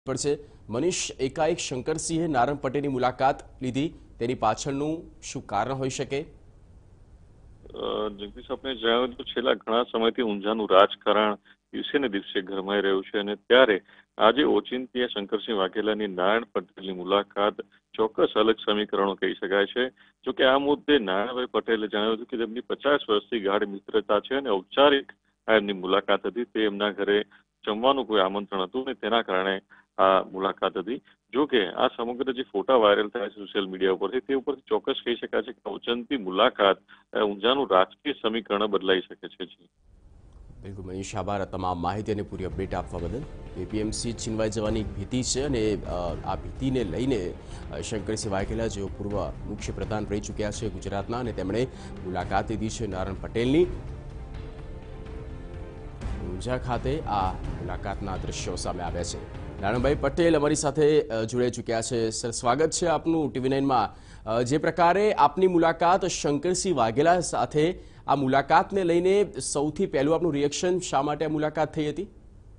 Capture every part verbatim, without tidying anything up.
પર છે મનીષ એકાએક શંકરસિંહે નારણ પટેલની મુલાકાત લીધી તેની પાછળનું શું કારણ હોઈ શકે? જગદીશ, આપણે જણાવ્યું તો છેલ્લા ઘણા સમયથી ઊંઝાનું રાજકારણ દિવસે ને દિવસે ગરમાઈ રહ્યું છે અને ત્યારે આજે ઓચિંતી શંકરસિંહ વાઘેલાની નારાયણ પટેલની મુલાકાત ચોક્કસ અલગ સમીકરણો કહી શકાય છે. જોકે આ મુદ્દે નારાયણભાઈ પટેલે જણાવ્યું હતું કે તેમની પચાસ વર્ષથી ગાઢ મિત્રતા છે અને ઔપચારિક એમની મુલાકાત હતી તે એમના ઘરે જમવાનું કોઈ આમંત્રણ હતું ને તેના કારણે આ મુલાકાત હતી. જો કે આ સમગ્ર જે ફોટા વાયરલ થયા છે સોશિયલ મીડિયા ઉપરથી તે ઉપરથી ચોક્કસ કહી શકાય છે કે ઓચંતી મુલાકાત ઊંઝાનું રાજકીય સમીકરણ બદલાઈ શકે છે. બિલકુલ મનીષ, આભાર તમામ માહિતી અને પૂરી અપડેટ આપવા બદલ. એપીએમસી છીનવાઈ જવાની એક ભીતિ છે અને આ ભીતિને લઈને શંકરસિંહ વાઘેલા જેઓ પૂર્વ મુખ્ય પ્રધાન રહી ચૂક્યા છે ગુજરાતના અને તેમણે મુલાકાત લીધી છે નારણ પટેલની. ઊંઝા ખાતે આ મુલાકાતના દ્રશ્યો સામે આવ્યા છે. નારણભાઈ પટેલ અમારી સાથે જોડાઈ ચૂક્યા છે. સર, સ્વાગત છે આપનું ટીવી નાઇનમાં. જે પ્રકારે આપની મુલાકાત શંકરસિંહ વાઘેલા સાથે, આ મુલાકાતને લઈને સૌથી પહેલું આપનું રિએક્શન શા માટે આ મુલાકાત થઈ હતી?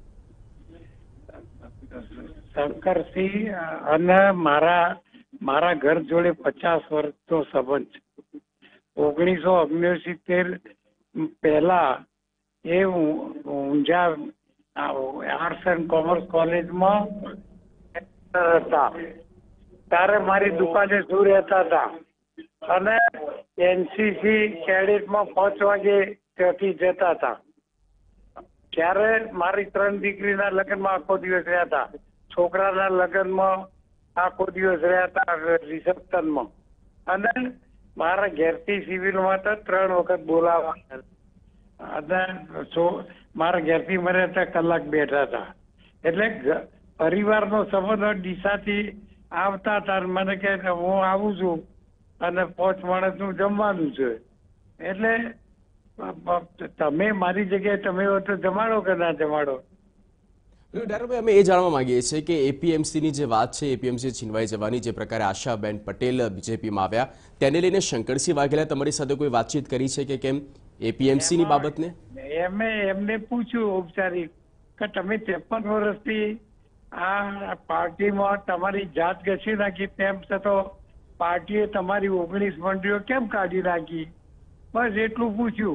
શંકરસિંહ અને મારા મારા ઘર જોડે પચાસ વર્ષનો સંબંધ. ઓગણીસો ઓગણસિત્તેર પહેલા એ ઊંઝા આર્ટ્સ એન્ડ કોમર્સ કોલેજમાં હતા ત્યારે મારી દુકાને શું રહેતા હતા અને એનસીસી કેડેટમાં પાંચ વાગે ત્યાંથી જતા હતા. ત્યારે મારી ત્રણ દીકરીના લગ્નમાં આખો દિવસ રહ્યા હતા, છોકરાના લગ્નમાં આખો દિવસ રહ્યા હતા રિસેપ્શનમાં, અને મારા ઘેરથી સિવિલમાં તો ત્રણ વખત બોલાવા અને મારા ઘેરથી મને ત્યાં કલાક બેઠા હતા. એટલે પરિવારનો સંબંધ ડીસાથી આવતા હતા, મને કહે હું આવું છું અને પાંચ માણસનું જમવાનું છે. એટલે તમે મારી જગ્યાએ તમે હો તો જમાડો કે ના જમાડો? નારણભાઈ, અમે એ જાણવા માંગીએ છીએ કે એપીએમસીની જે વાત છે, એપીએમસી છીનવાઈ જવાની, જે પ્રકારે આશાબેન પટેલ બીજેપીમાં આવ્યા, તેને લઈને શંકરસિંહ વાઘેલા તમારી સાથે કોઈ વાતચીત કરી છે કે કેમ એપીએમસીની બાબતને? એમે એમને પૂછ્યું ઔપચારિક કે તમે ત્રેપન વર્ષથી આ પાર્ટીમાં તમારી જાત ઘસી નાખી, તેમ છતાં પાર્ટીએ તમારી ઓગણીસ મંડળીઓ કેમ કાઢી નાખી? બસ એટલું પૂછ્યું.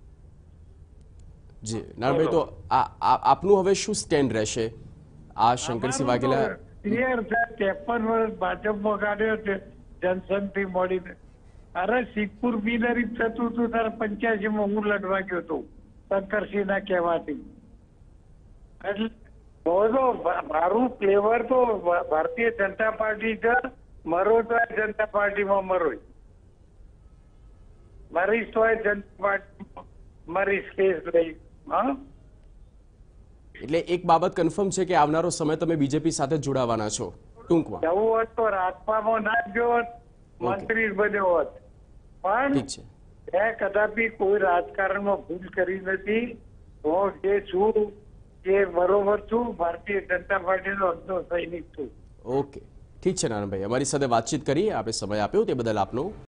જી નારણભાઈ, તો આપનું હવે શું સ્ટેન્ડ રહેશે? આ શંકરસિંહ વાઘેલા ક્લિયર છે. ત્રેપન વર્ષ ભાજપમાં કાઢ્યો છે જનસંઘથી મળીને. અરે સિદ્ધપુર બિનહરીફ થતું હતું ત્યારે પંચ્યાસી માં હું લડવા ગયો હતો શંકરસિંહ ના કહેવાથી. એટલે મારું ફ્લેવર તો ભારતીય જનતા પાર્ટી છે. મરો તો જનતા પાર્ટીમાં મરો, મરીશ તો જનતા પાર્ટીમાં મરીશ કેસ લઈ. હા, એટલે એક બાબત કન્ફર્મ છે કે આવનારો સમય તમે બીજેપી સાથે જોડાવાના છો ટૂંકમાં? જવું હોત તો રાજપામાં ના જ ગયો હોત, મંત્રી બન્યો હોત, પણ મેં કદાપી કોઈ રાજકારણમાં ભૂલ કરી નથી. હું જે છું એ બરોબર છું, ભારતીય જનતા પાર્ટીનો અડધો સૈનિક છું. ઓકે, ઠીક છે નારણભાઈ, અમારી સાથે વાતચીત કરી, આપે સમય આપ્યો તે બદલ આપનો